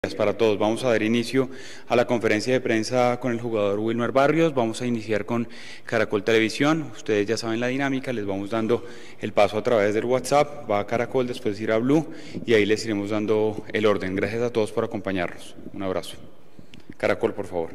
Para todos. Vamos a dar inicio a la conferencia de prensa con el jugador Wilmar Barrios. Vamos a iniciar con Caracol Televisión. Ustedes ya saben la dinámica, les vamos dando el paso a través del WhatsApp. Va a Caracol, después irá a Blue y ahí les iremos dando el orden. Gracias a todos por acompañarnos. Un abrazo. Caracol, por favor.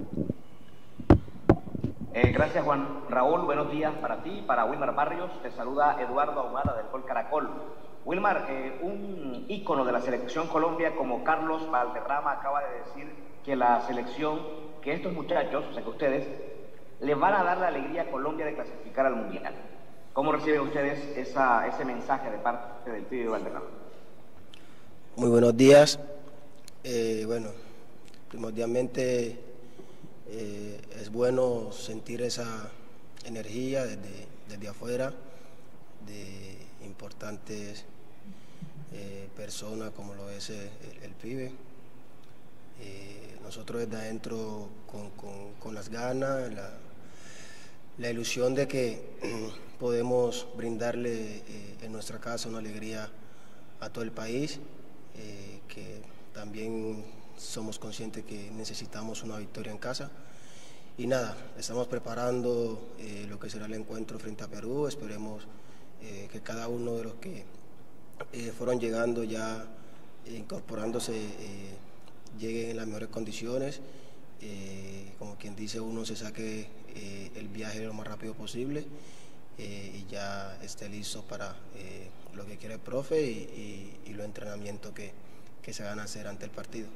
Gracias, Juan Raúl. Buenos días para ti, para Wilmar Barrios. Te saluda Eduardo Ahumada del Gol Caracol. Wilmar, un ícono de la selección Colombia como Carlos Valderrama acaba de decir que la selección, que estos muchachos, o sea que ustedes, les van a dar la alegría a Colombia de clasificar al Mundial. ¿Cómo reciben ustedes ese mensaje de parte del pibe Valderrama? Muy buenos días. Bueno, primordialmente es bueno sentir esa energía desde afuera de importantes personas como lo es el pibe. Nosotros desde adentro con las ganas, la ilusión de que podemos brindarle en nuestra casa una alegría a todo el país, que también somos conscientes que necesitamos una victoria en casa. Y nada, estamos preparando lo que será el encuentro frente a Perú. Esperemos que cada uno de los que fueron llegando ya incorporándose lleguen en las mejores condiciones, como quien dice, uno se saque el viaje lo más rápido posible y ya esté listo para lo que quiere el profe y los entrenamientos que se van a hacer ante el partido.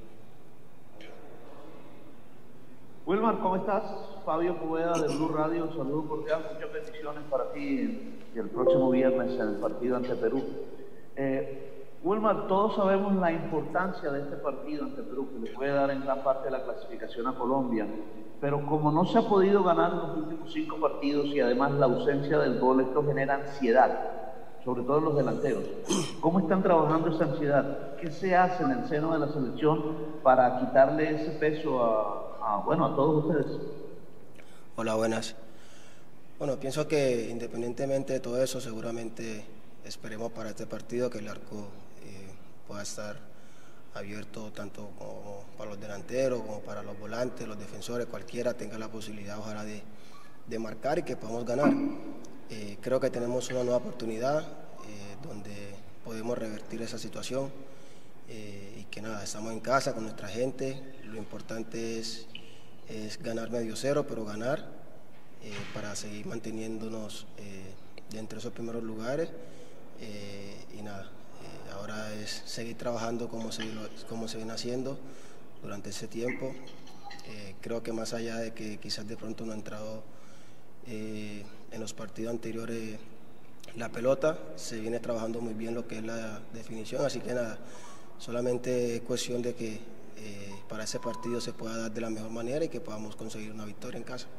Wilmar, ¿cómo estás? Fabio Poveda de Blue Radio, un saludo cordial, muchas bendiciones para ti y el próximo viernes en el partido ante Perú. Wilmar, todos sabemos la importancia de este partido ante Perú, que le puede dar en gran parte la clasificación a Colombia, pero como no se ha podido ganar en los últimos 5 partidos y además la ausencia del gol, esto genera ansiedad, sobre todo en los delanteros. ¿Cómo están trabajando esa ansiedad? ¿Qué se hace en el seno de la selección para quitarle ese peso a todos ustedes? Hola, buenas. Bueno, pienso que independientemente de todo eso, seguramente esperemos para este partido que el arco pueda estar abierto tanto como para los delanteros, como para los volantes, los defensores, cualquiera tenga la posibilidad, ojalá, de marcar y que podamos ganar. Creo que tenemos una nueva oportunidad donde podemos revertir esa situación y que nada, estamos en casa con nuestra gente. Lo importante es ganar medio cero, pero ganar para seguir manteniéndonos dentro de esos primeros lugares y nada, ahora es seguir trabajando como se viene haciendo durante ese tiempo. Creo que más allá de que quizás de pronto no ha entrado en los partidos anteriores la pelota, se viene trabajando muy bien lo que es la definición, así que nada, solamente es cuestión de que para ese partido se pueda dar de la mejor manera y que podamos conseguir una victoria en casa.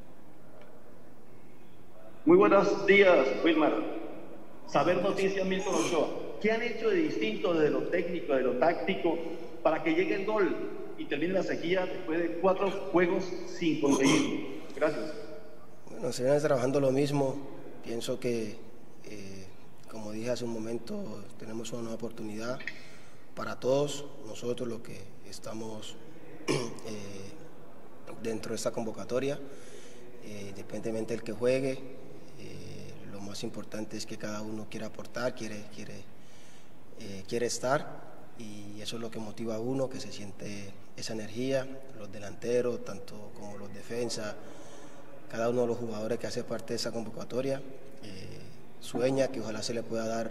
Muy buenos días, Wilmar. Saber Noticias, Milton Ochoa. ¿Qué han hecho de distinto de lo técnico, de lo táctico, para que llegue el gol y termine la sequía después de 4 juegos sin conseguirlo? Gracias. Bueno, se viene trabajando lo mismo. Pienso que, como dije hace un momento, tenemos una nueva oportunidad para todos nosotros los que estamos dentro de esta convocatoria, independientemente del que juegue. Lo más importante es que cada uno quiere aportar, quiere estar, y eso es lo que motiva a uno, que se siente esa energía. Los delanteros, tanto como los defensas, cada uno de los jugadores que hace parte de esa convocatoria sueña que ojalá se le pueda dar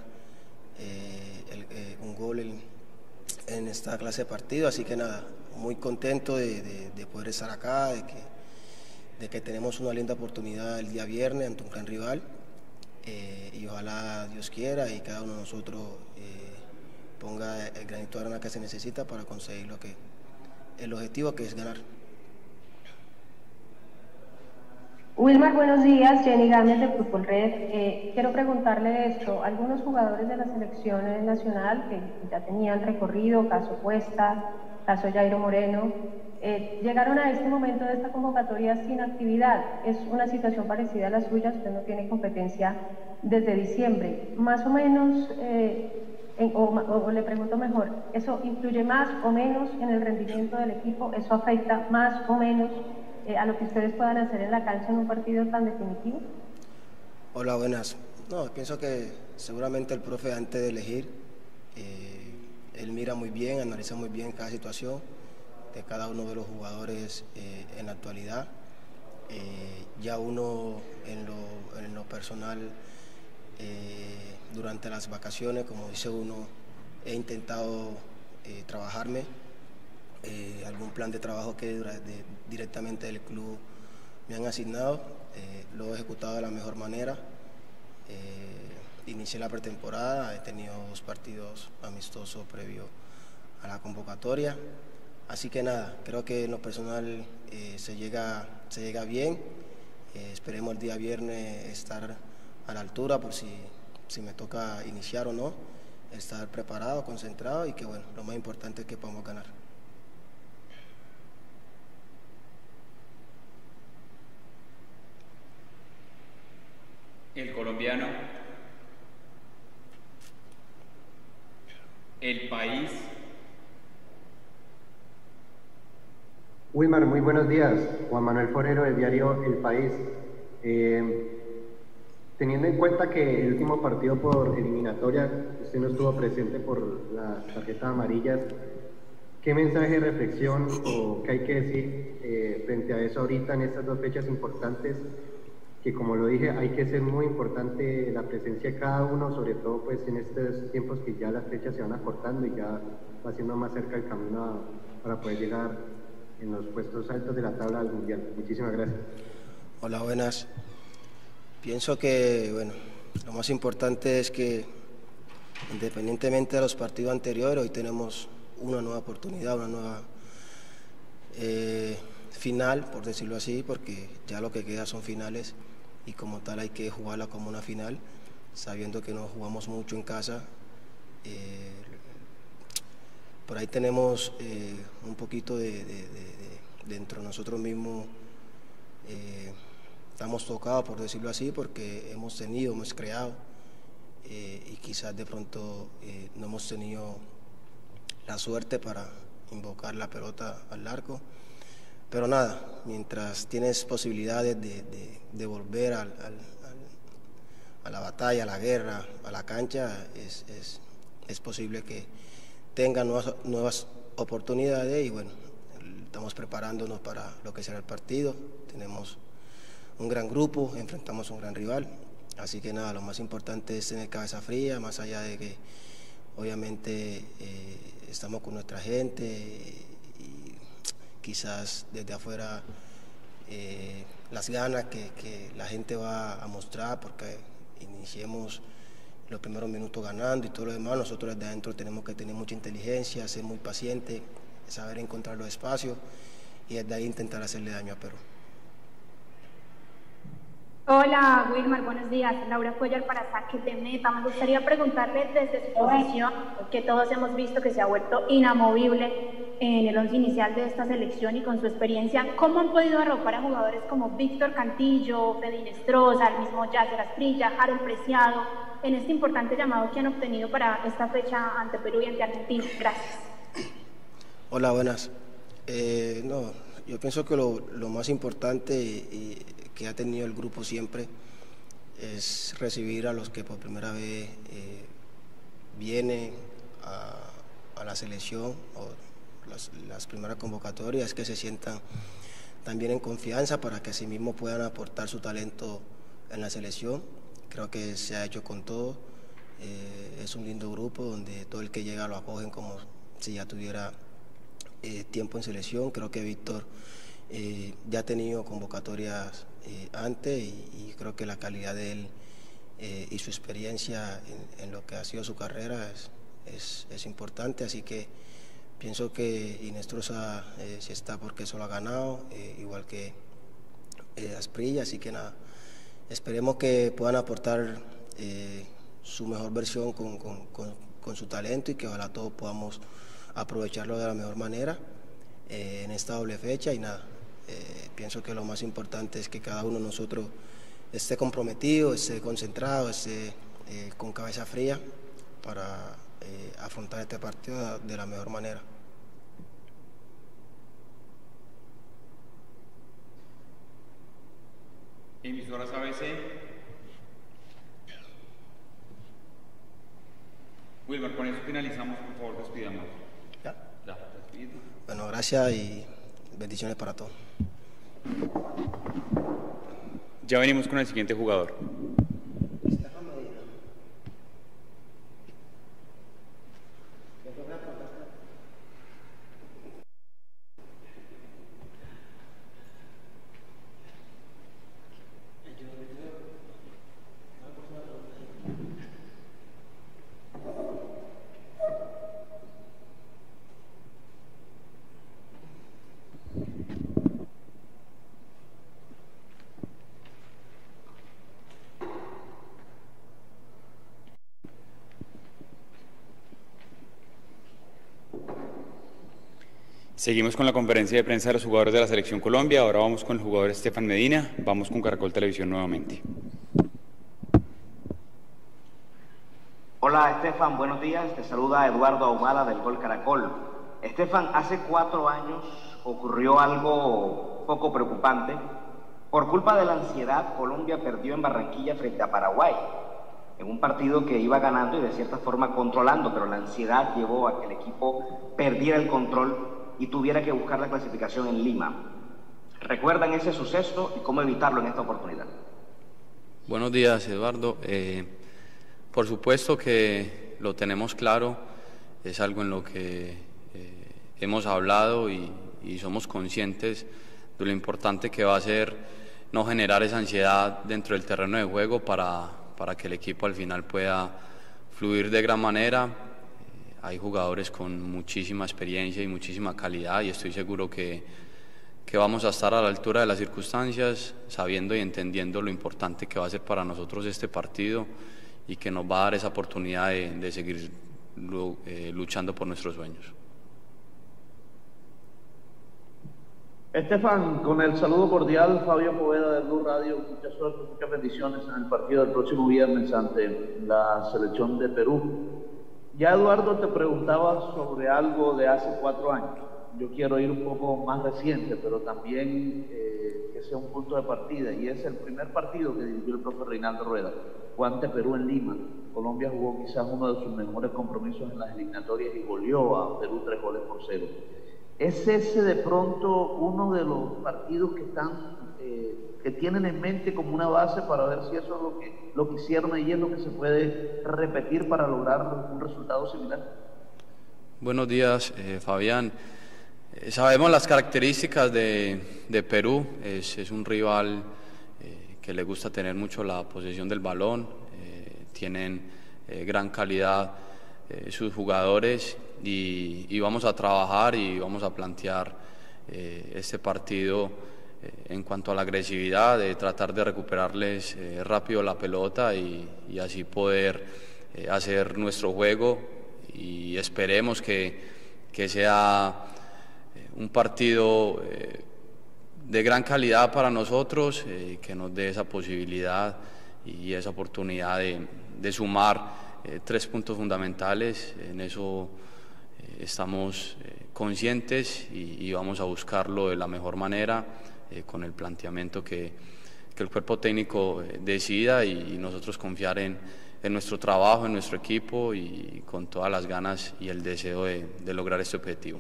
un gol en esta clase de partido, así que nada, muy contento de poder estar acá, de que tenemos una linda oportunidad el día viernes ante un gran rival, y ojalá Dios quiera y cada uno de nosotros ponga el granito de arena que se necesita para conseguir el objetivo, que es ganar. Wilmar, buenos días. Jenny Gámez de Fútbol Red. Quiero preguntarle esto. Algunos jugadores de la selección nacional que ya tenían recorrido, caso Cuesta, caso Jairo Moreno, llegaron a este momento de esta convocatoria sin actividad. Es una situación parecida a la suya, usted no tiene competencia desde diciembre. Más o menos, o le pregunto mejor, ¿eso influye más o menos en el rendimiento del equipo? ¿Eso afecta más o menos a lo que ustedes puedan hacer en la cancha en un partido tan definitivo? Hola, buenas. No, pienso que seguramente el profe antes de elegir, él mira muy bien, analiza muy bien cada situación de cada uno de los jugadores en la actualidad. Ya uno en lo personal, durante las vacaciones, como dice uno, he intentado trabajarme algún plan de trabajo que directamente del club me han asignado, lo he ejecutado de la mejor manera. Inicié la pretemporada, he tenido 2 partidos amistosos previo a la convocatoria, así que nada, creo que en lo personal se llega bien. Esperemos el día viernes estar a la altura por si me toca iniciar o no, estar preparado, concentrado y que bueno, lo más importante es que podamos ganar. El colombiano, el país. Wilmar, muy buenos días. Juan Manuel Forero del diario El País. Teniendo en cuenta que el último partido por eliminatoria usted no estuvo presente por las tarjetas amarillas, ¿qué mensaje de reflexión o qué hay que decir frente a eso ahorita en estas 2 fechas importantes? Que como lo dije, hay que ser muy importante la presencia de cada uno, sobre todo pues en estos tiempos que ya las fechas se van acortando y ya va siendo más cerca el camino para poder llegar en los puestos altos de la tabla del Mundial. Muchísimas gracias. Hola, buenas. Pienso que, bueno, lo más importante es que independientemente de los partidos anteriores, hoy tenemos una nueva oportunidad, una nueva final, por decirlo así, porque ya lo que queda son finales y como tal hay que jugarla como una final, sabiendo que no jugamos mucho en casa. Por ahí tenemos un poquito dentro de nosotros mismos, estamos tocados, por decirlo así, porque hemos creado y quizás de pronto no hemos tenido la suerte para invocar la pelota al arco. Pero nada, mientras tienes posibilidades de volver a la batalla, a la guerra, a la cancha, es posible que tengan nuevas oportunidades y bueno, estamos preparándonos para lo que será el partido. Tenemos un gran grupo, enfrentamos a un gran rival, así que nada, lo más importante es tener cabeza fría, más allá de que obviamente estamos con nuestra gente y quizás desde afuera las ganas que la gente va a mostrar porque iniciemos los primeros minutos ganando y todo lo demás. Nosotros desde adentro tenemos que tener mucha inteligencia, ser muy pacientes, saber encontrar los espacios y desde ahí intentar hacerle daño a Perú. Hola Wilmar, buenos días. Laura Cuellar para Saque de Meta. Me gustaría preguntarle desde su posición, que todos hemos visto que se ha vuelto inamovible en el 11 inicial de esta selección y con su experiencia, ¿cómo han podido arropar a jugadores como Víctor Cantillo, Fede Inestrosa, el mismo Yasser Asprilla, Harold Preciado, en este importante llamado que han obtenido para esta fecha ante Perú y ante Argentina? Gracias. Hola, buenas. No, yo pienso que lo más importante que ha tenido el grupo siempre es recibir a los que por primera vez vienen a la selección o las primeras convocatorias, que se sientan también en confianza para que así mismo puedan aportar su talento en la selección. Creo que se ha hecho con todo. Es un lindo grupo donde todo el que llega lo acogen como si ya tuviera tiempo en selección. Creo que Víctor ya ha tenido convocatorias antes y creo que la calidad de él y su experiencia en lo que ha sido su carrera es importante, así que pienso que Inestrosa sí está porque eso lo ha ganado, igual que Asprilla, así que nada, esperemos que puedan aportar su mejor versión con su talento y que ojalá todos podamos aprovecharlo de la mejor manera en esta doble fecha y nada. Pienso que lo más importante es que cada uno de nosotros esté comprometido, esté concentrado, esté con cabeza fría para afrontar este partido de la mejor manera. Emisoras ABC. Wilmar, con eso finalizamos, por favor, despidamos. ¿Ya? Ya, despido. Bueno, gracias y bendiciones para todos. Ya venimos con el siguiente jugador. Seguimos con la conferencia de prensa de los jugadores de la Selección Colombia. Ahora vamos con el jugador Estefan Medina. Vamos con Caracol Televisión nuevamente. Hola Estefan, buenos días. Te saluda Eduardo Ahumada del Gol Caracol. Estefan, hace 4 años ocurrió algo poco preocupante. Por culpa de la ansiedad, Colombia perdió en Barranquilla frente a Paraguay, en un partido que iba ganando y de cierta forma controlando, pero la ansiedad llevó a que el equipo perdiera el control y tuviera que buscar la clasificación en Lima. ¿Recuerdan ese suceso y cómo evitarlo en esta oportunidad? Buenos días, Eduardo. Por supuesto que lo tenemos claro, es algo en lo que hemos hablado y somos conscientes de lo importante que va a ser no generar esa ansiedad dentro del terreno de juego para que el equipo al final pueda fluir de gran manera. Hay jugadores con muchísima experiencia y muchísima calidad y estoy seguro que vamos a estar a la altura de las circunstancias, sabiendo y entendiendo lo importante que va a ser para nosotros este partido y que nos va a dar esa oportunidad de seguir luchando por nuestros sueños. Estefan, con el saludo cordial, Fabio Poveda de Blue Radio, mucha suerte, muchas bendiciones en el partido del próximo viernes ante la selección de Perú. Ya Eduardo te preguntaba sobre algo de hace 4 años. Yo quiero ir un poco más reciente, pero también que sea un punto de partida, y es el primer partido que dirigió el profe Reinaldo Rueda, fue ante Perú en Lima. Colombia jugó quizás uno de sus mejores compromisos en las eliminatorias y goleó a Perú 3-0. ¿Es ese de pronto uno de los partidos que están que tienen en mente como una base para ver si eso es lo que hicieron y es lo que se puede repetir para lograr un resultado similar? Buenos días, Fabián. Sabemos las características de Perú. Es un rival que le gusta tener mucho la posesión del balón, tienen gran calidad sus jugadores y vamos a trabajar y vamos a plantear este partido en cuanto a la agresividad, de tratar de recuperarles rápido la pelota y así poder hacer nuestro juego, y esperemos que sea un partido de gran calidad para nosotros, que nos dé esa posibilidad y esa oportunidad de sumar 3 puntos fundamentales. En eso estamos conscientes y vamos a buscarlo de la mejor manera, con el planteamiento que el cuerpo técnico decida, y nosotros confiar en nuestro trabajo, en nuestro equipo, y con todas las ganas y el deseo de lograr este objetivo.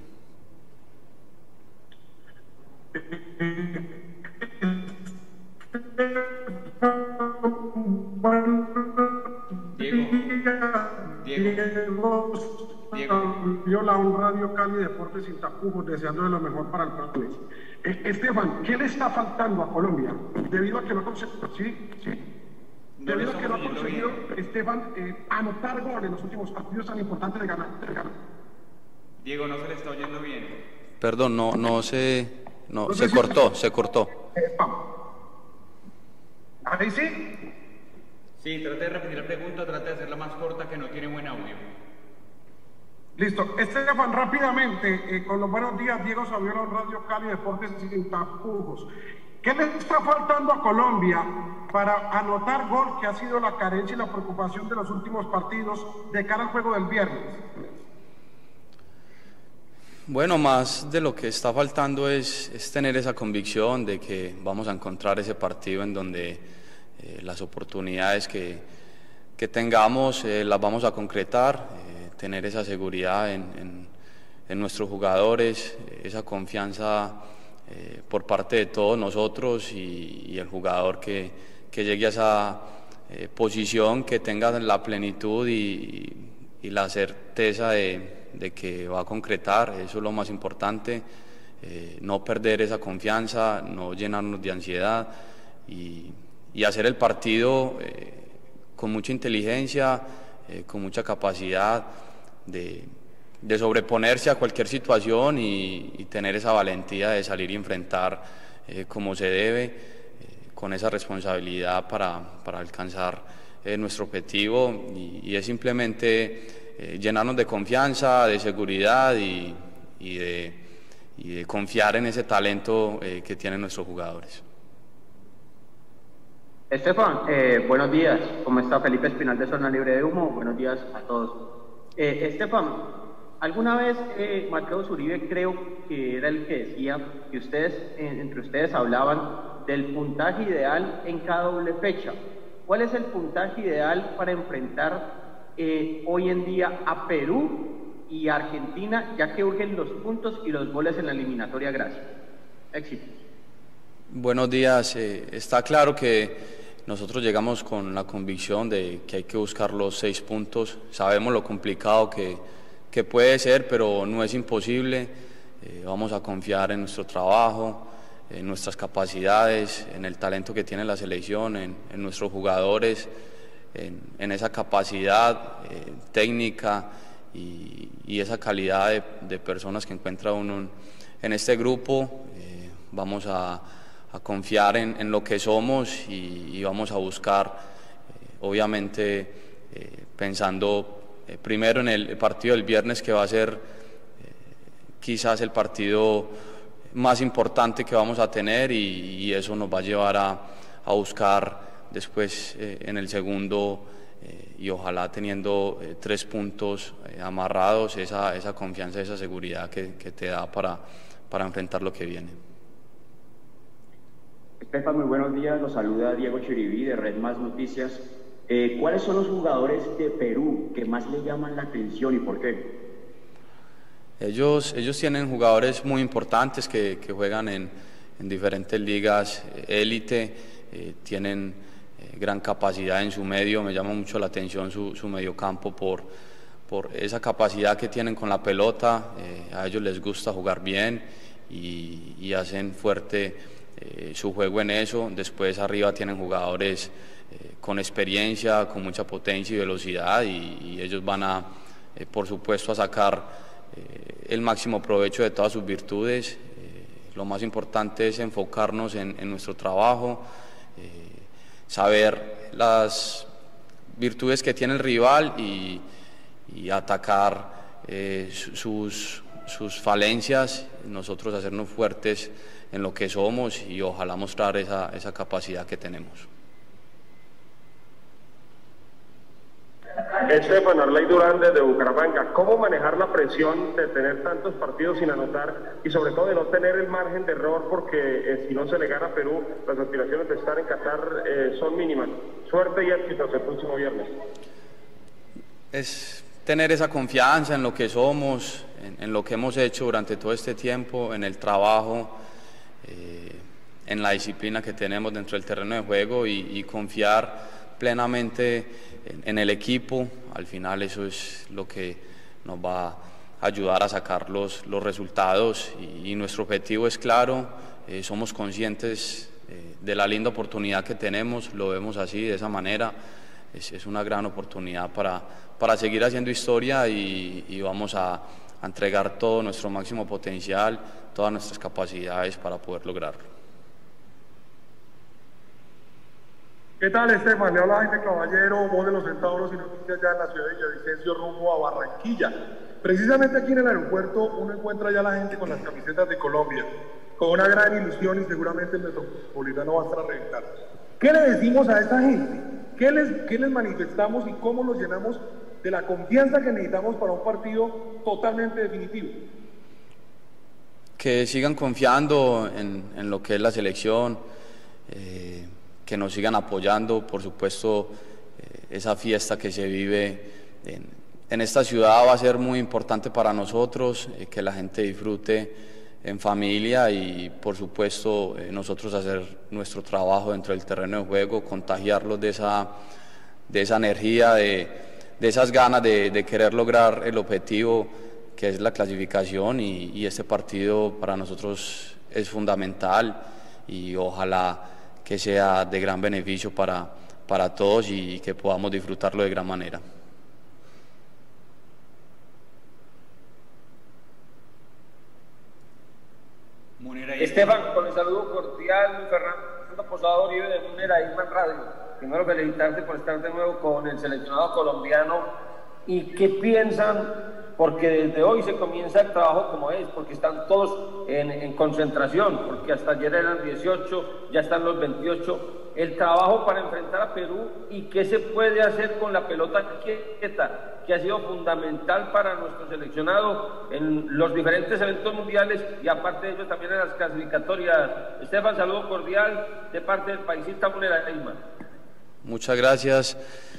Diego, Viola, un Radio Cali Deportes sin tapujos, deseando lo mejor para el partido. Estefan, ¿qué le está faltando a Colombia? Debido a que no ha conseguido, debido a que no ha conseguido, Estefan, anotar goles en los últimos partidos tan importantes de ganar. Diego, no se le está oyendo bien. Perdón, se cortó. Vamos. ¿Ahí sí? Sí, trate de repetir la pregunta, trate de hacerla más corta, que no tiene buen audio. Listo. Estefan, rápidamente, con los buenos días, Diego Saviola, Radio Cali Deportes sin tapujos. ¿Qué le está faltando a Colombia para anotar gol, que ha sido la carencia y la preocupación de los últimos partidos de cara al juego del viernes? Bueno, más de lo que está faltando es tener esa convicción de que vamos a encontrar ese partido en donde las oportunidades que tengamos las vamos a concretar, tener esa seguridad en nuestros jugadores, esa confianza por parte de todos nosotros y el jugador que llegue a esa posición, que tenga la plenitud y la certeza de que va a concretar. Eso es lo más importante, no perder esa confianza, no llenarnos de ansiedad y hacer el partido con mucha inteligencia, con mucha capacidad de sobreponerse a cualquier situación y tener esa valentía de salir y enfrentar como se debe, con esa responsabilidad para alcanzar nuestro objetivo y es simplemente llenarnos de confianza, de seguridad y de confiar en ese talento que tienen nuestros jugadores. Estefan, buenos días. ¿Cómo está? Felipe Espinal de Zona Libre de Humo. Buenos días a todos. Estefan, alguna vez Mateo Zuribe, creo que era el que decía que ustedes, entre ustedes hablaban del puntaje ideal en cada doble fecha. ¿Cuál es el puntaje ideal para enfrentar hoy en día a Perú y Argentina, ya que urgen los puntos y los goles en la eliminatoria? Gracias. Éxitos. Buenos días. Está claro que nosotros llegamos con la convicción de que hay que buscar los 6 puntos. Sabemos lo complicado que puede ser, pero no es imposible. Vamos a confiar en nuestro trabajo, en nuestras capacidades, en el talento que tiene la selección, en nuestros jugadores, en esa capacidad técnica y esa calidad de personas que encuentra uno en este grupo. Vamos a confiar en lo que somos y vamos a buscar, obviamente, pensando primero en el partido del viernes, que va a ser quizás el partido más importante que vamos a tener y eso nos va a llevar a buscar después en el segundo y ojalá teniendo 3 puntos amarrados, esa confianza, esa seguridad que te da para enfrentar lo que viene. Estefan, muy buenos días, los saluda Diego Chiribí de Red Más Noticias. ¿Cuáles son los jugadores de Perú que más le llaman la atención y por qué? Ellos tienen jugadores muy importantes que juegan en diferentes ligas élite, tienen gran capacidad en su medio. Me llama mucho la atención su mediocampo por esa capacidad que tienen con la pelota. A ellos les gusta jugar bien y hacen fuerte su juego en eso. Después arriba tienen jugadores con experiencia, con mucha potencia y velocidad y ellos van por supuesto a sacar el máximo provecho de todas sus virtudes. Lo más importante es enfocarnos en nuestro trabajo, saber las virtudes que tiene el rival y atacar sus falencias, nosotros hacernos fuertes en lo que somos y ojalá mostrar esa capacidad que tenemos. Estefan, Arley Durán desde Bucaramanga. ¿Cómo manejar la presión de tener tantos partidos sin anotar y sobre todo de no tener el margen de error, porque si no se le gana a Perú, las aspiraciones de estar en Qatar son mínimas? Suerte y éxitos el próximo viernes. Es tener esa confianza en lo que somos, en lo que hemos hecho durante todo este tiempo, en el trabajo, en la disciplina que tenemos dentro del terreno de juego y confiar plenamente en el equipo. Al final eso es lo que nos va a ayudar a sacar los resultados y nuestro objetivo es claro. Somos conscientes de la linda oportunidad que tenemos, lo vemos así, de esa manera. Es una gran oportunidad para seguir haciendo historia y vamos a entregar todo nuestro máximo potencial, todas nuestras capacidades para poder lograrlo. ¿Qué tal, Estefan? Le habla Jaime Caballero, voz de los Centauros y Noticias ya en la ciudad de Villavicencio rumbo a Barranquilla. Precisamente aquí en el aeropuerto uno encuentra ya a la gente con las camisetas de Colombia. con una gran ilusión y seguramente el Metropolitano va a estar a reventar. ¿Qué le decimos a esa gente? ¿Qué les manifestamos y cómo los llenamos de la confianza que necesitamos para un partido totalmente definitivo? Que sigan confiando en lo que es la selección, que nos sigan apoyando, por supuesto, esa fiesta que se vive en esta ciudad va a ser muy importante para nosotros, que la gente disfrute en familia y por supuesto nosotros hacer nuestro trabajo dentro del terreno de juego, contagiarlos de esa energía, de esas ganas de querer lograr el objetivo que es la clasificación y este partido para nosotros es fundamental y ojalá que sea de gran beneficio para todos y que podamos disfrutarlo de gran manera. Estefan, con el saludo cordial, Fernando Posada Uribe de Munera Isman Radio. Primero felicitarte por estar de nuevo con el seleccionado colombiano. ¿Y qué piensan? Porque desde hoy se comienza el trabajo como es, porque están todos en concentración, porque hasta ayer eran 18, ya están los 28. El trabajo para enfrentar a Perú y qué se puede hacer con la pelota quieta, que ha sido fundamental para nuestro seleccionado en los diferentes eventos mundiales y aparte de ello también en las clasificatorias. Estefan, saludo cordial de parte del paisista Munera Isman. Muchas gracias.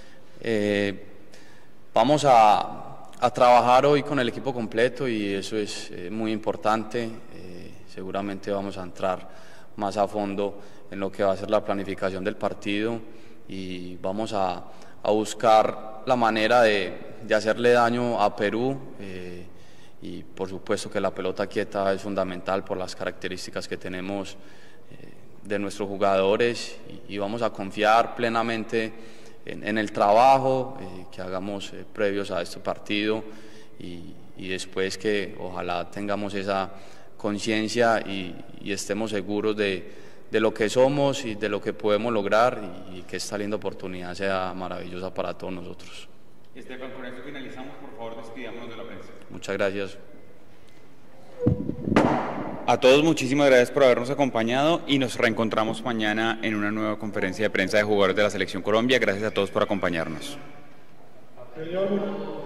Vamos a trabajar hoy con el equipo completo y eso es muy importante. Seguramente vamos a entrar más a fondo en lo que va a ser la planificación del partido y vamos a buscar la manera de hacerle daño a Perú y por supuesto que la pelota quieta es fundamental por las características que tenemos de nuestros jugadores y vamos a confiar plenamente en el trabajo que hagamos previos a este partido y después que ojalá tengamos esa conciencia y estemos seguros de lo que somos y de lo que podemos lograr y que esta linda oportunidad sea maravillosa para todos nosotros. Estefan, con esto finalizamos, por favor despidámonos de la prensa. Muchas gracias. A todos muchísimas gracias por habernos acompañado y nos reencontramos mañana en una nueva conferencia de prensa de jugadores de la Selección Colombia. Gracias a todos por acompañarnos. Señor.